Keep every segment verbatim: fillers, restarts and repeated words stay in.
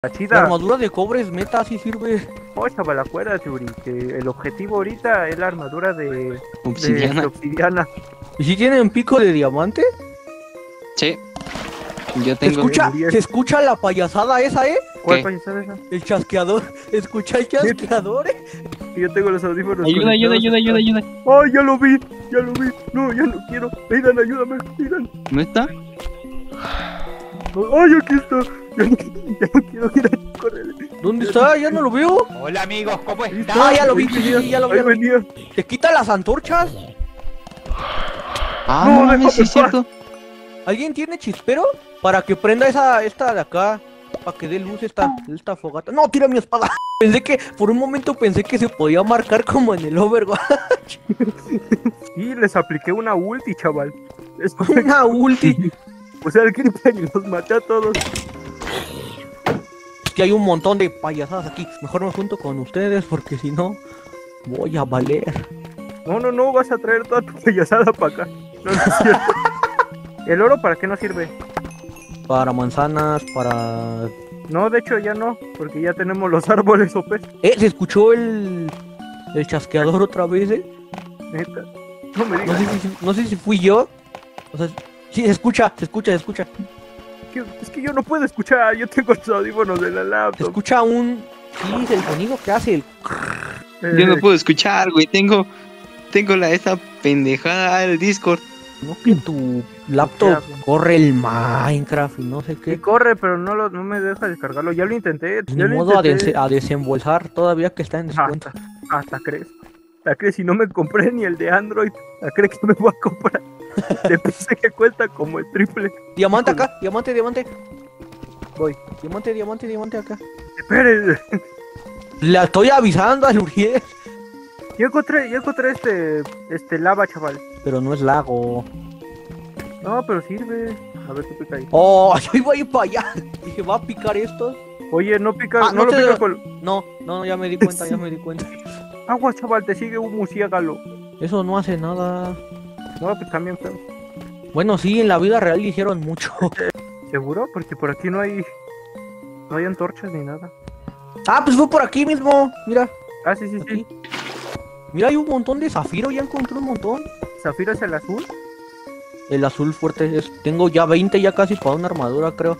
La La chida. armadura de cobre es meta, sí sirve. Oh, chaval, acuérdate, Uri, que el objetivo ahorita es la armadura de Obsidiana. de, de obsidiana. ¿Y si tienen pico de diamante? Sí. Yo ¿Se tengo. escucha, Uriel. se escucha la payasada esa, eh? ¿Cuál ¿Qué? payasada esa? El chasqueador. Escucha el chasqueador, eh. Yo tengo los audífonos. Ayuda, ayuda, conectados. ayuda, ayuda, ayuda. ¡Ay, ya lo vi! ¡Ya lo vi! No, ya no quiero. Aidan, ayúdame, Aidan. ¿No está? ¡Ay, aquí está! Ya no, ya no quiero ir a correr. ¿Dónde está? Ya no lo veo. Hola amigos, ¿cómo Ahí están? Ah, ya lo vi, ahí sí, venía, sí, ya lo vi. ahí ya lo vi. venía. ¿Te quita las antorchas? Ah, No, no, mames, sí es déjame cierto. ¿Alguien tiene chispero? Para que prenda esa, esta de acá. Para que dé luz esta, esta fogata. No, tira mi espada. Pensé que, por un momento pensé que se podía marcar como en el Overwatch. Y les apliqué una ulti, chaval. Es Una ulti. O sea, el creeper y los maté a todos. Es que hay un montón de payasadas aquí. Mejor me junto con ustedes porque si no, voy a valer. No, no, no, vas a traer toda tu payasada para acá. No, no es cierto. ¿El oro para qué no sirve? Para manzanas, para... No, de hecho ya no, porque ya tenemos los árboles O P. Eh, se escuchó el... El chasqueador otra vez, eh. Neta. No me No digas. sé si, no sé si fui yo. O sea, sí, se escucha, se escucha, se escucha. que- Es que yo no puedo escuchar, yo tengo los audífonos de la Se laptop. escucha un... Sí, es el sonido que hace el... Yo no Eh, puedo escuchar, güey. Tengo. Tengo la esa pendejada del Discord. No que tu laptop corre el Minecraft y no sé Sí qué. corre, pero no, lo, no me deja descargarlo. Ya lo intenté. Pues Ya ni lo modo a, intenté. des- a desembolsar todavía que está en descuento. Hasta, hasta crees. Hasta crees, si no me compré ni el de Android, ¿a crees que me voy a comprar? De pensé que cuesta como el triple. Diamante acá, diamante, diamante. Voy. Diamante, diamante, diamante acá. Espere, La estoy avisando al Uriel. yo encontré, yo encontré este, este lava, chaval. Pero no es lago. No, pero sirve. A ver qué pica ahí. Oh, yo iba a ir para allá. Dije, ¿va a picar esto? Oye, no pica, Ah, no, no lo te pica lo- con... No, no, ya me di cuenta, ya me di cuenta. Agua, chaval, te sigue un murciélago. Eso no hace nada. No, pues también feo. Bueno, sí, en la vida real dijeron mucho. ¿Seguro? Porque por aquí no hay... No hay antorchas ni nada. Ah, pues fue por aquí mismo. Mira, Ah, sí, sí, sí. aquí. Mira, hay un montón de zafiro, ya encontré un montón. Zafiro es el azul. El azul fuerte es... Tengo ya veinte ya casi para una armadura, creo.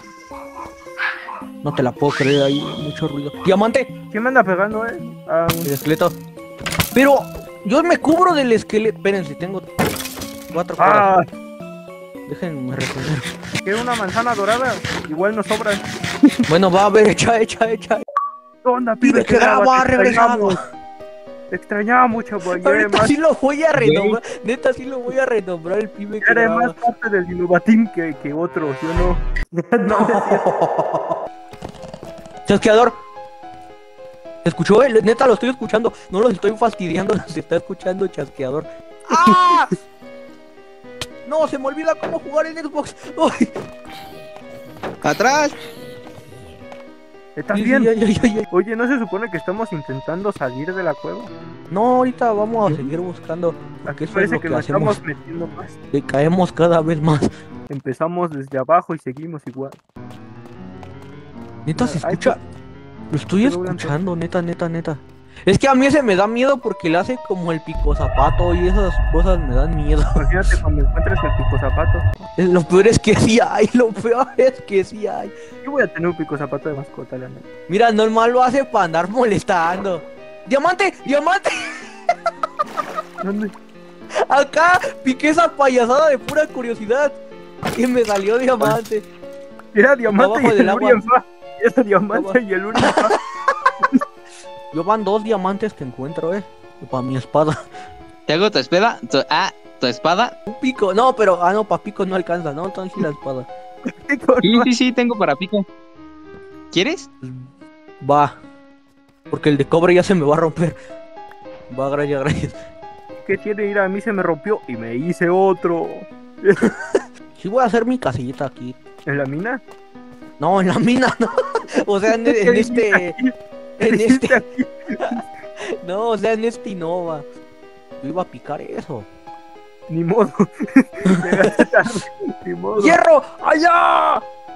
No te la puedo creer, hay mucho ruido. ¡Diamante! ¿Quién me anda pegando, eh? Ah, un- El esqueleto. Pero yo me cubro del esqueleto. Espérense, tengo cuatro Ah, caras. Déjenme resolver. quiero una manzana dorada. Igual nos sobran. Bueno, va a ver, echa, echa, echa. ¿Qué onda, Pibe pibe? que graba, ha Te regresado. extrañamos. Te extrañamos, chaval. Ya eres Ahorita más, sí lo voy a renombrar. Neta, sí lo voy a renombrar el pibe ya que eres graba. más parte del Innovatim que, que otros, ¿sí o no? No. Chasqueador. ¿Escuchó? Eh? Neta, lo estoy escuchando. No los estoy fastidiando, los está escuchando chasqueador. ¡Ah! No, se me olvida cómo jugar en Xbox. Ay, ¡Atrás! ¿Estás sí, bien? sí, ay, ay, ay, ay. Oye, ¿no se supone que estamos intentando salir de la cueva? No, ahorita vamos a seguir buscando. Porque Aquí eso es parece lo que que nos hacemos. estamos metiendo más. Que caemos cada vez más. Empezamos desde abajo y seguimos igual. Neta, se Ay, escucha. Lo estoy Pero voy a escuchando, neta, neta, neta. Es que a mí ese me da miedo porque le hace como el pico zapato y esas cosas me dan miedo. Imagínate cuando encuentres el pico zapato. Lo peor es que sí hay, lo peor es que sí hay. Yo voy a tener un pico zapato de mascota, la neta. Mira, normal lo hace para andar molestando. ¡Diamante! ¡Diamante! ¿Dónde? Acá piqué esa payasada de pura curiosidad. Y me salió diamante. Era diamante Abajo y del el agua. Uri en fa. Era diamante y el Uri en fa. Yo van dos diamantes que encuentro, eh. Para mi espada. ¿Te hago tu espada? Tu, ah, tu espada. Un pico. No, pero. Ah, no, para pico no alcanza, ¿no? Entonces sí la espada. Sí, sí, sí, tengo para pico. ¿Quieres? Va. Porque el de cobre ya se me va a romper. Va, gracias, gracias. ¿Qué tiene? Ir a mí se me rompió y me hice otro. Sí voy a hacer mi casillita aquí. ¿En la mina? No, en la mina, no. O sea, en, en ¿Qué este... dijiste En dijiste este... aquí? No, o sea, en este Innova. Yo iba a picar eso. Ni modo. Llegaste tarde. Ni modo. ¡Hierro! ¡Allá!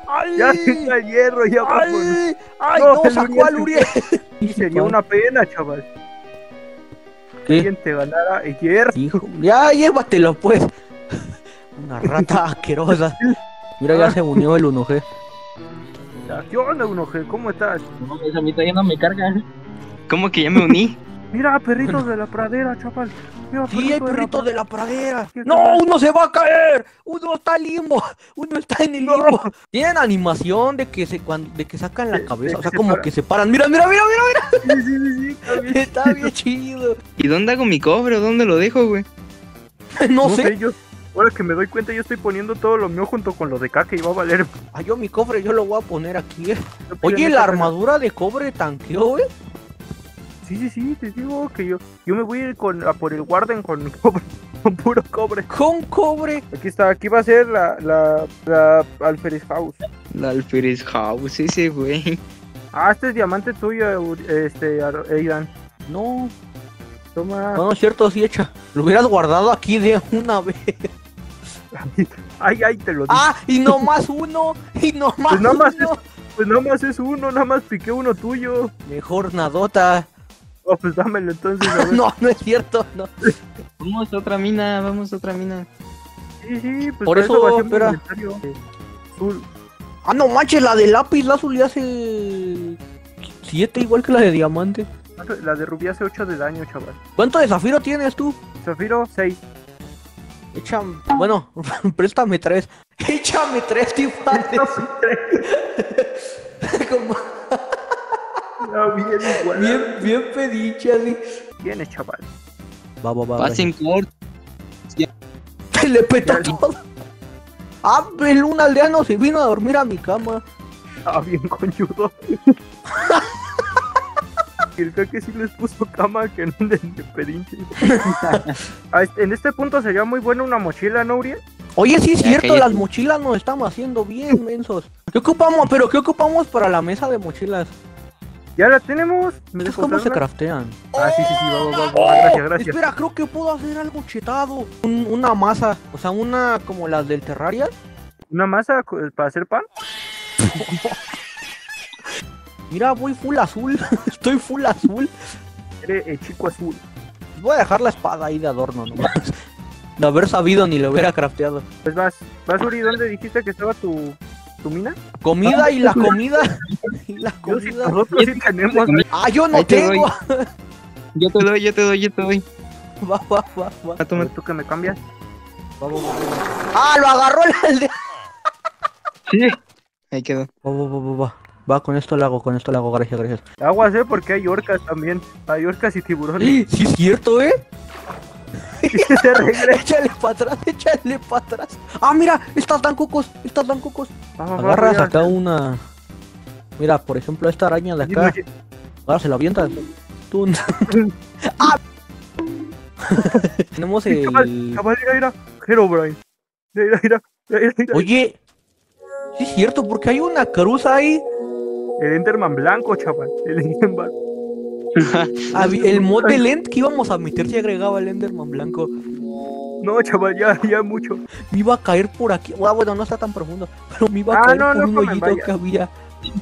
¡Ay! Ya tengo el hierro, ya vámonos. ¡Ay! ¡Ay! No, No, el sacó Uriel al se Uriel. Y sería una pena, chaval. Que ¿Qué? alguien te ganara el hierro. Hijo, ya llévatelo pues. Una rata asquerosa. Mira, ya se unió el uno G. ¿Qué onda, uno G? ¿Cómo estás? No, esa mitad ya no me carga. ¿Cómo que ya me uní? Mira, perritos de la pradera, chaval. Mira, Sí, hay perrito de la perritos de pradera. la pradera. ¿Qué ¡No! tal? ¡Uno se va a caer! ¡Uno está limbo! ¡Uno está en el No. limbo! Tienen animación de que se cuando, de que sacan la De- cabeza. de O que sea, se como paran. que se paran. ¡Mira, mira, mira, mira! Sí, sí, sí, sí, está bien. Está bien chido. ¿Y dónde hago mi cobre o dónde lo dejo, güey? No sé. yo. Ahora que me doy cuenta, yo estoy poniendo todo lo mío junto con lo de caca y va a valer. Ah, yo mi cofre yo lo voy a poner aquí, eh. Yo Oye, piden la esa pena. armadura de cobre tanqueó, eh. Sí, sí, sí, te digo que yo, yo me voy a ir con, a por el Warden con cobre, con puro cobre. Con cobre. Aquí está, aquí va a ser la, la, la Alferes House. La Alferez House, ese güey. Ah, este es diamante tuyo, Uri- este, Ar- Aidan. No, Toma. no, no es cierto, sí hecha. Lo hubieras guardado aquí de una vez. Ay, ay, te lo digo. Ah, y no más uno. Y no más Pues nada más uno. Pues nada más es uno, nada más piqué uno tuyo. Mejor nadota. Oh, pues dámelo entonces, a ver. No, no es cierto, no. Vamos a otra mina, vamos a otra mina. Sí, sí, pues Por para eso, vacié mi espera. inventario. Azul. Ah, no manches, la de lápiz lazuli le hace siete igual que la de diamante. La de rubí hace ocho de daño, chaval. ¿Cuánto de zafiro tienes tú? Zafiro, seis. Échame, bueno, préstame tres. Échame tres, tifantes. Como No, bien igual. bien, bien pediche así. Tienes, chaval. Va, va, va. Pasen por. Le petó Ya. todo. Ah, el un aldeano se vino a dormir a mi cama. Ah, bien conchudo. El que sí les puso cama que no anden de pedinche. Ah, este- en este punto sería muy buena una mochila, ¿no, Uriel? Oye, sí es Ya, cierto, cállate. las mochilas nos estamos haciendo bien mensos. ¿Qué ocupamos? ¿Pero qué ocupamos para la mesa de mochilas? Ya la tenemos. ¿Me ¿Estos dejo cómo se usarla? craftean? Ah, sí, sí, sí, va, va, va, va. Gracias, gracias. Espera, creo que puedo hacer algo chetado. Un- una masa, o sea, una como las del Terraria. ¿Una masa co- para hacer pan? Mira, voy full azul. Estoy full azul. Eres el chico azul. Voy a dejar la espada ahí de adorno nomás. De haber sabido ni lo hubiera crafteado. Pues vas, vas, Uri, ¿dónde dijiste que estaba tu, tu mina? Comida y la comida. Y la Yo sí, comida. nosotros sí tenemos. Ah, yo no Ahí te tengo. Yo te doy, yo te doy, yo te doy. Va, va, va, va. Ah, toma. ¿Tú que me cambias? Va, va, va, va. Ah, lo agarró el aldea. Sí. Ahí quedó. Va, va, va, va, va. Va, con esto lo hago, con esto lo hago, gracias, gracias. Aguas, ¿eh? Porque hay orcas también. Hay orcas y tiburones. Sí, es cierto, ¿eh? Se regresa. Échale para atrás, échale para atrás. Ah, mira, estas dan cocos, estas dan cocos. Va, va, va, Agarras voy a- acá una. Mira, por ejemplo, esta araña de acá. Oye, Ahora se la avientas. Tú. ¡Ah! Tenemos Chaval, el. chaval, mira, mira. Herobrine. Mira, mira, mira, mira. Oye, sí es cierto, porque hay una cruz ahí. El Enderman blanco, chaval. El Enderman. Habi- El mod del End que íbamos a meter si agregaba el Enderman blanco. No, chaval, ya, ya mucho. Me iba a caer por aquí. Ah, bueno, no está tan profundo. Pero me iba a Ah, caer no, por no un comen, hoyito vaya. que había.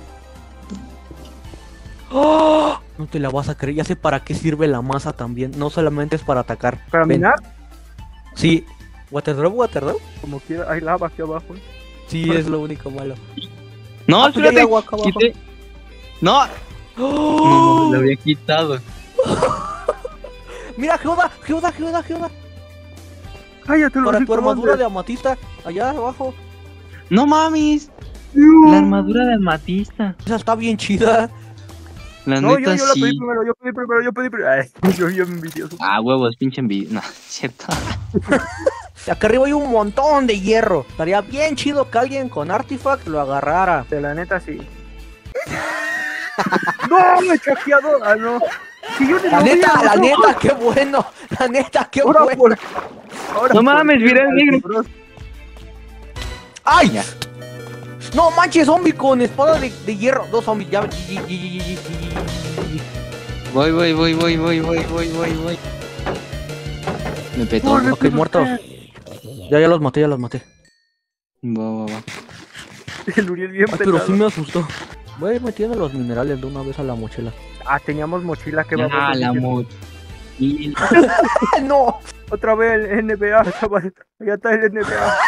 ¡Oh! No te la vas a creer. Ya sé para qué sirve la masa también. No solamente es para atacar. Para Ven. minar, Sí. Waterdrop, Waterdrop. como quiera, hay lava aquí abajo. Sí, es lo único malo. No, Ah, pues ya hay espérate. agua acá abajo. Quité. No, ¡Oh! no, lo había quitado. Mira, Geoda, Geoda, Geoda, Geoda. Cállate, lo Para tu rico, armadura ¿dónde? de amatista. Allá abajo. No mames. La armadura de amatista. Esa está bien chida. La No, yo, neta yo la pedí sí. primero, yo pedí primero, yo pedí primero. Ay, yo, yo envidioso. Ah, huevos, pinche envidia. No, es cierto. Acá arriba hay un montón de hierro. Estaría bien chido que alguien con Artifact lo agarrara. De la neta, sí. ¡No, me chaqueado! Ah, no. Si yo ni La lo vi, neta, la no. neta, qué bueno. La neta, qué Ahora bueno. por... Ahora No por mames, qué, mira el negro. bro. ¡Ay! Ya. No manches, zombie con espada de, de hierro. Dos zombies, ya. G, G, G, G, G, G. Voy, voy, voy, voy, voy, voy, voy, voy, voy. Me petó. Corre. Ok, muertos. Ya, ya los maté, ya los maté. Va, va, va. El Uriel bien Ay, pero pesado. sí me asustó. Voy metiendo los minerales de una vez a la mochila. Ah, teníamos mochila que Ah, vamos. la mochila. ¡No! Otra vez el N B A, chaval. Ya está el N B A.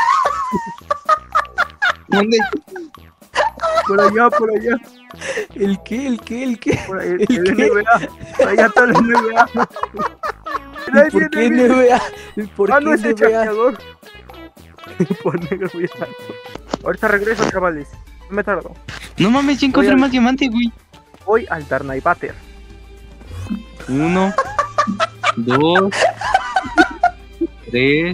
¿Dónde? Por allá, por allá. ¿El qué? ¿El qué? ¿El qué? Por ahí, el, ¿El el qué? N B A. Allá está el N B A. Mira, ahí ¿Por qué viene, N viene. B A? ¿Por Ah, qué no, es el N B A? chasqueador. Por negro, voy a... Ahorita regreso, chavales. No me tardo. No mames, ya encontré Voy al- más diamantes, güey. Voy al Darnay Butter. Uno, dos, tres.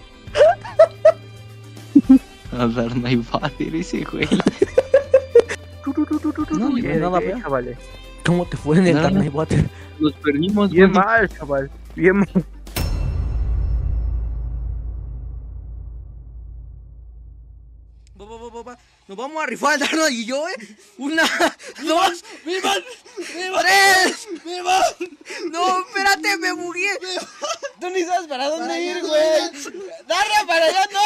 A dar no hay bater ese güey. Tu, tu, tu, tu, tu, tu, No, tu. ni Bien, nada, bien, vea. chavales. ¿Cómo te fue en el Nada. Darnay Water? Los perdimos, güey. Bien mal, chaval. Bien mal. Va, va, va, va, va. Nos vamos a rifar al Darnay y yo, ¿eh? Una, dos, ¡vivan! ¡Tres! ¡Vivan! No, espérate, me bugué. Tú ni sabes para dónde ir, güey. Darra, para allá, no.